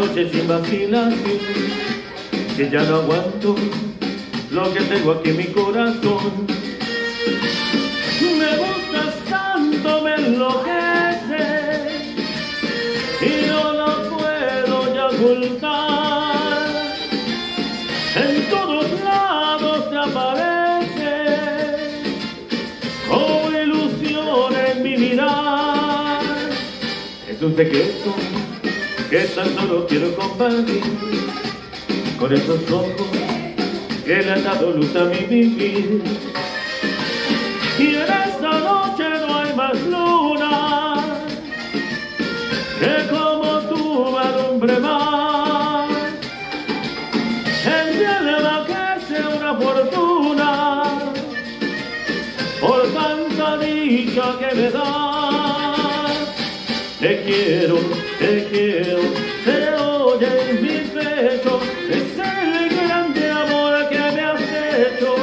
noche sin vacilación, que ya no aguanto lo que tengo aquí en mi corazón. Me gustas tanto, me enloqueces y no lo puedo ya ocultar. En todos lados te apareces como ilusión en mi mirar. Es un secreto que tan solo quiero compartir con esos ojos que le han dado luz a mi vivir. Y en esta noche no hay más luna que como tú me alumbre más. En mi alma crece una fortuna por tanta dicha que me das. Te quiero, se oye en mi pecho, es el grande amor que me has hecho.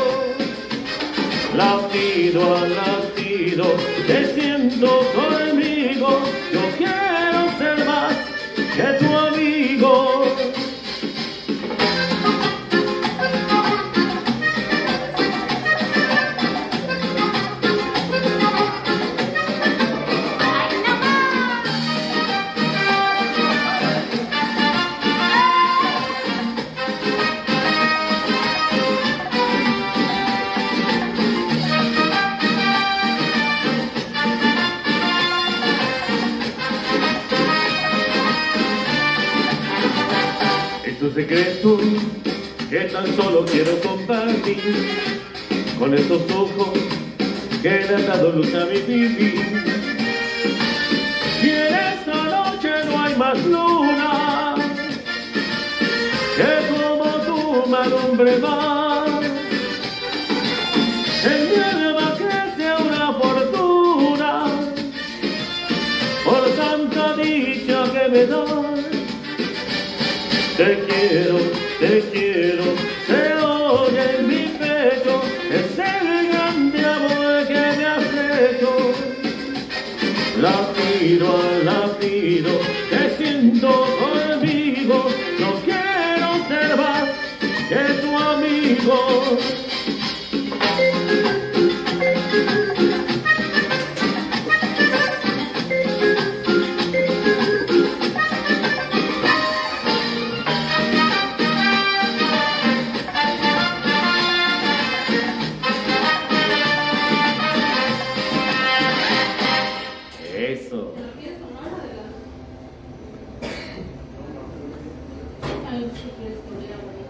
Latido a latido, te siento conmigo, yo quiero ser más que tu amigo. Es un secreto que tan solo quiero compartir con esos ojos que le han dado luz a mi vivir. Y en esta noche no hay más luna que como tú me alumbre más. En mi alma crece una fortuna por tanta dicha que me das. Te quiero, se oye en mi pecho, es el grande amor que me has hecho. Latido a latido, te siento conmigo, no quiero ser más que tu amigo. Eso. Ay, sí,